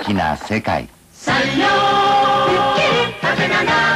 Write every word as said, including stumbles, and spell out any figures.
きな世界。 産業、くっきりはてなな